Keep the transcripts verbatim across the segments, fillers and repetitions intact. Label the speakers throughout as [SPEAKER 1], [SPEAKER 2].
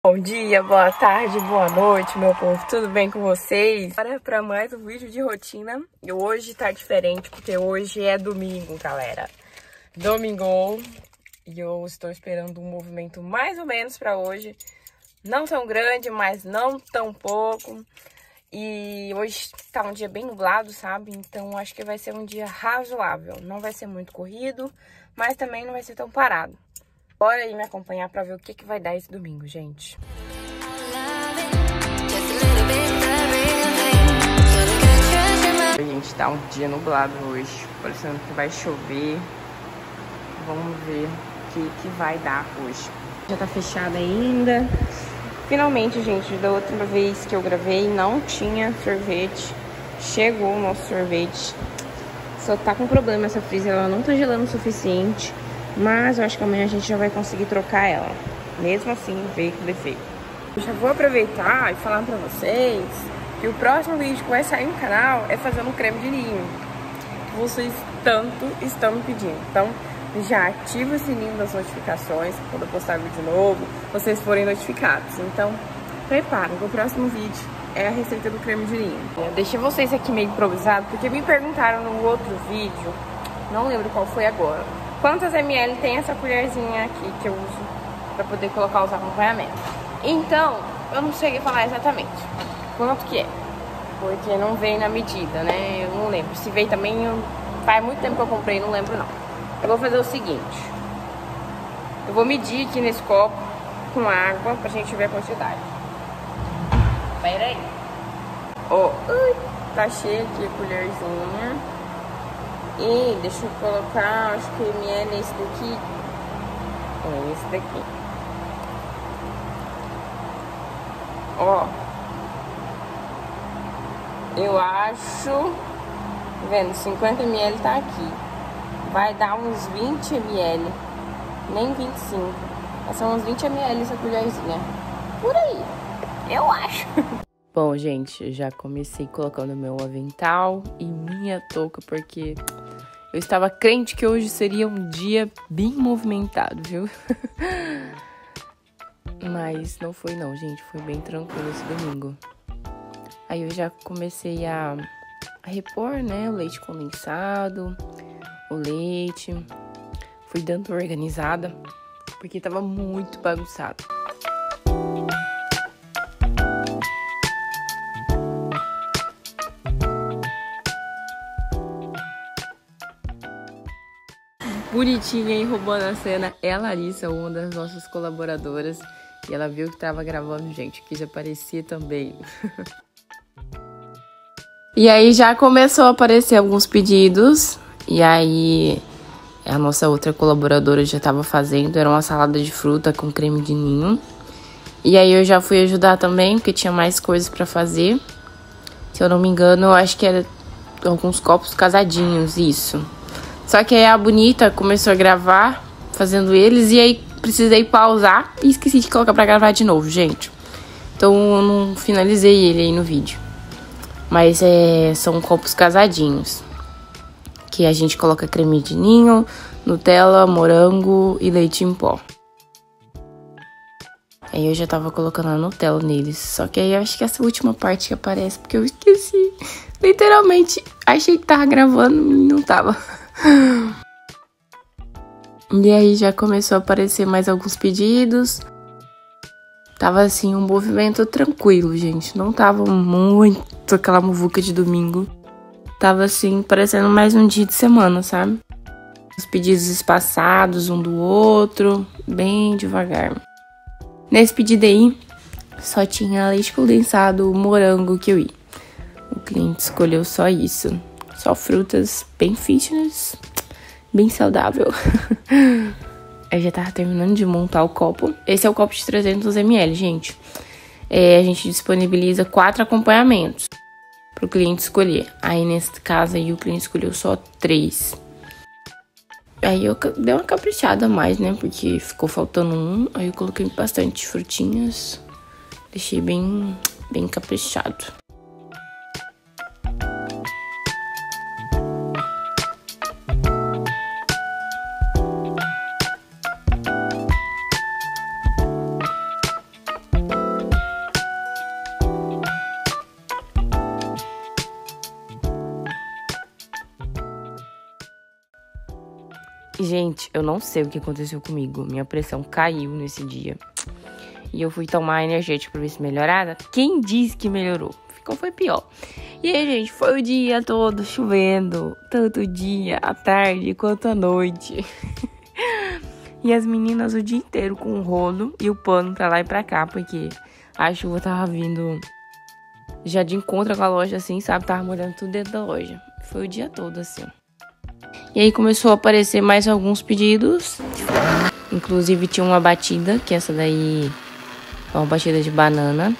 [SPEAKER 1] Bom dia, boa tarde, boa noite, meu povo, tudo bem com vocês? Bora para mais um vídeo de rotina. E hoje tá diferente, porque hoje é domingo, galera. Domingo, e eu estou esperando um movimento mais ou menos para hoje. Não tão grande, mas não tão pouco. E hoje tá um dia bem nublado, sabe? Então acho que vai ser um dia razoável. Não vai ser muito corrido, mas também não vai ser tão parado. Bora aí me acompanhar pra ver o que, que vai dar esse domingo, gente. Gente, tá um dia nublado hoje, parecendo que vai chover. Vamos ver o que, que vai dar hoje. Já tá fechado ainda. Finalmente, gente, da outra vez que eu gravei não tinha sorvete. Chegou o nosso sorvete. Só tá com problema essa freezer, ela não tá gelando o suficiente. Mas eu acho que amanhã a gente já vai conseguir trocar ela. Mesmo assim, veio com defeito. Eu já vou aproveitar e falar pra vocês que o próximo vídeo que vai sair no canal é fazendo um creme de ninho. Que vocês tanto estão me pedindo. Então, já ativa o sininho das notificações. Quando eu postar vídeo novo, vocês forem notificados. Então, preparem, que o próximo vídeo é a receita do creme de ninho. Eu deixei vocês aqui meio improvisado, porque me perguntaram no outro vídeo, não lembro qual foi agora, quantas ml tem essa colherzinha aqui que eu uso pra poder colocar os acompanhamentos. Então, eu não cheguei a falar exatamente quanto que é, porque não veio na medida, né? Eu não lembro. Se veio também, eu... faz muito tempo que eu comprei, não lembro não. Eu vou fazer o seguinte, eu vou medir aqui nesse copo com água pra gente ver a quantidade. Pera aí. Ó, oh, tá cheia aqui a colherzinha. E deixa eu colocar, acho que ml é esse daqui. É esse daqui. Ó. Eu acho, tá vendo, cinquenta mililitros tá aqui. Vai dar uns vinte mililitros. Nem vinte e cinco. Vai ser uns vinte mililitros essa colherzinha. Por aí. Eu acho. Bom, gente, já comecei colocando meu avental e minha touca, porque eu estava crente que hoje seria um dia bem movimentado, viu? Mas não foi não, gente. Foi bem tranquilo esse domingo. Aí eu já comecei a, a repor, né? O leite condensado, o leite. Fui dando organizada, porque tava muito bagunçado. Bonitinha e roubando a cena é a Larissa, uma das nossas colaboradoras. E ela viu que tava gravando, gente, quis aparecer também. E aí já começou a aparecer alguns pedidos. E aí a nossa outra colaboradora já tava fazendo. Era uma salada de fruta com creme de ninho. E aí eu já fui ajudar também, porque tinha mais coisas pra fazer. Se eu não me engano, eu acho que era alguns copos casadinhos, isso. Só que aí a Bonita começou a gravar, fazendo eles, e aí precisei pausar e esqueci de colocar pra gravar de novo, gente. Então eu não finalizei ele aí no vídeo. Mas é, são copos casadinhos, que a gente coloca creme de ninho, Nutella, morango e leite em pó. Aí eu já tava colocando a Nutella neles, só que aí eu acho que essa última parte que aparece, porque eu esqueci. Literalmente, achei que tava gravando e não tava. E aí já começou a aparecer mais alguns pedidos. Tava assim, um movimento tranquilo, gente. Não tava muito aquela muvuca de domingo. Tava assim, parecendo mais um dia de semana, sabe? Os pedidos espaçados um do outro, bem devagar. Nesse pedido aí, só tinha leite condensado, morango, kiwi. O cliente escolheu só isso. Só frutas bem fitness, bem saudável. Eu já tava terminando de montar o copo. Esse é o copo de trezentos mililitros, gente. É, a gente disponibiliza quatro acompanhamentos pro cliente escolher. Aí, nesse caso aí, o cliente escolheu só três. Aí eu dei uma caprichada a mais, né? Porque ficou faltando um. Aí eu coloquei bastante frutinhas. Deixei bem, bem caprichado. Gente, eu não sei o que aconteceu comigo. Minha pressão caiu nesse dia. E eu fui tomar energético pra ver se melhorava. Quem disse que melhorou? Ficou, foi pior. E aí, gente, foi o dia todo chovendo. Tanto o dia, à tarde, quanto à noite. E as meninas o dia inteiro com o rolo e o pano pra lá e pra cá. Porque a chuva tava vindo já de encontro com a loja, assim, sabe? Tava molhando tudo dentro da loja. Foi o dia todo, assim. E aí começou a aparecer mais alguns pedidos. Inclusive tinha uma batida, que essa daí é uma batida de banana.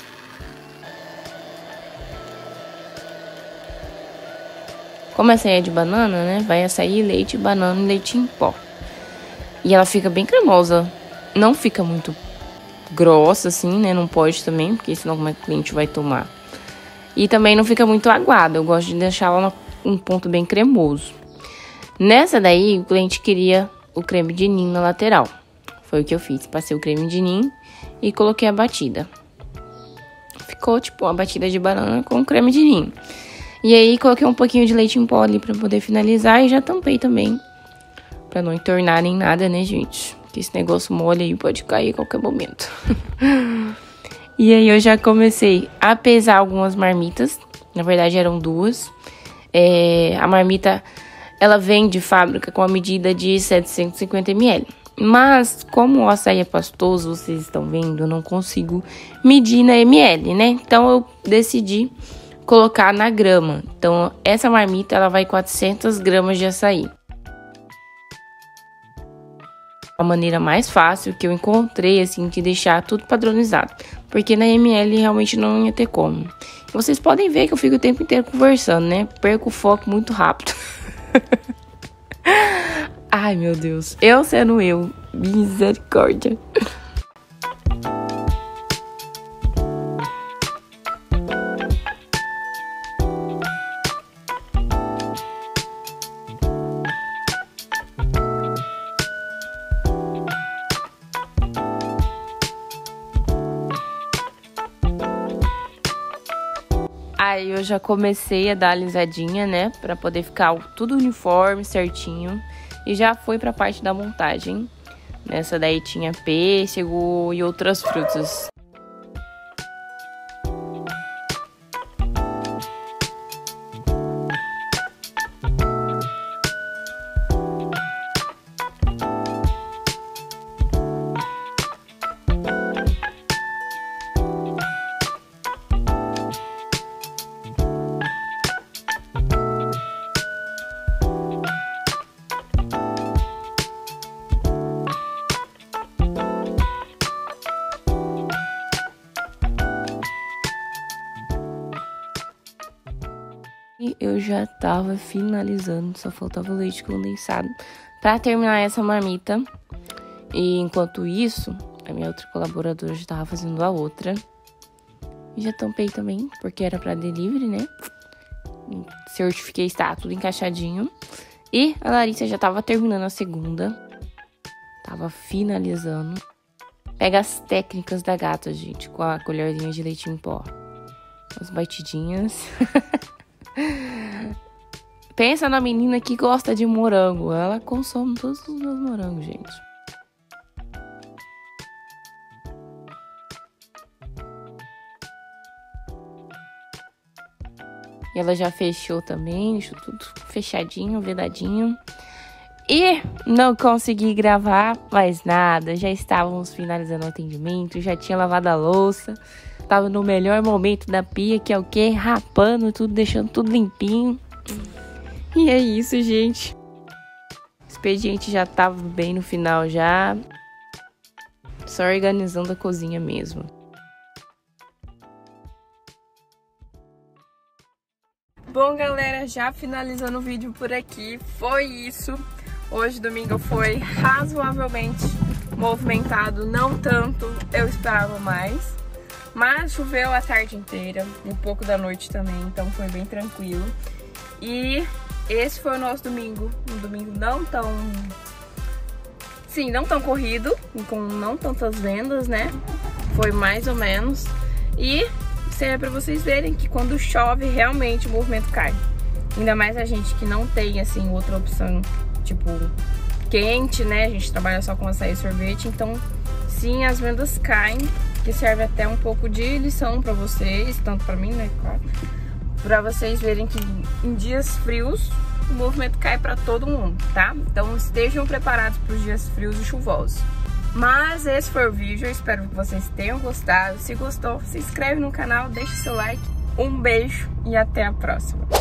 [SPEAKER 1] Como essa aí é de banana, né? Vai açaí, leite, banana e leite em pó. E ela fica bem cremosa. Não fica muito grossa, assim, né? Não pode também, porque senão como é que o cliente vai tomar. E também não fica muito aguada. Eu gosto de deixar ela num ponto bem cremoso. Nessa daí, o cliente queria o creme de ninho na lateral. Foi o que eu fiz. Passei o creme de ninho e coloquei a batida. Ficou, tipo, uma batida de banana com creme de ninho. E aí, coloquei um pouquinho de leite em pó ali pra poder finalizar. E já tampei também. Pra não entornar nem nada, né, gente? Porque esse negócio molha aí, pode cair a qualquer momento. E aí, eu já comecei a pesar algumas marmitas. Na verdade, eram duas. É, a marmita... Ela vem de fábrica com a medida de setecentos e cinquenta mililitros. Mas, como o açaí é pastoso, vocês estão vendo, eu não consigo medir na ml, né? Então, eu decidi colocar na grama. Então, essa marmita, ela vai quatrocentas gramas de açaí. A maneira mais fácil que eu encontrei, assim, de deixar tudo padronizado. Porque na ml, realmente não ia ter como. Vocês podem ver que eu fico o tempo inteiro conversando, né? Perco o foco muito rápido. Ai, meu Deus. Eu sendo eu. Misericórdia. Aí eu já comecei a dar a alisadinha, né? Pra poder ficar tudo uniforme, certinho. E já fui pra parte da montagem. Nessa daí tinha pêssego e outras frutas. E eu já tava finalizando, só faltava o leite condensado pra terminar essa marmita. E enquanto isso, a minha outra colaboradora já tava fazendo a outra. E já tampei também, porque era pra delivery, né? Certifiquei, está tudo encaixadinho. E a Larissa já tava terminando a segunda. Tava finalizando. Pega as técnicas da gata, gente, com a colherzinha de leite em pó. As batidinhas. Pensa na menina que gosta de morango. Ela consome todos os meus morangos, gente. E ela já fechou também, deixou tudo fechadinho, vedadinho. E não consegui gravar mais nada. Já estávamos finalizando o atendimento, já tinha lavado a louça. Tava no melhor momento da pia, que é o quê? Rapando tudo, deixando tudo limpinho. E é isso, gente. O expediente já tava bem no final já. Só organizando a cozinha mesmo. Bom, galera, já finalizando o vídeo por aqui. Foi isso. Hoje, domingo, foi razoavelmente movimentado. Não tanto, eu esperava mais. Mas choveu a tarde inteira, um pouco da noite também, então foi bem tranquilo. E esse foi o nosso domingo, um domingo não tão... Sim, não tão corrido, com não tantas vendas, né? Foi mais ou menos. E é pra vocês verem que quando chove, realmente o movimento cai. Ainda mais a gente que não tem, assim, outra opção, tipo, quente, né? A gente trabalha só com açaí e sorvete, então sim, as vendas caem, que serve até um pouco de lição pra vocês, tanto pra mim, né, claro, pra vocês verem que em dias frios o movimento cai pra todo mundo, tá? Então estejam preparados pros dias frios e chuvosos. Mas esse foi o vídeo, eu espero que vocês tenham gostado. Se gostou, se inscreve no canal, deixa seu like, um beijo e até a próxima.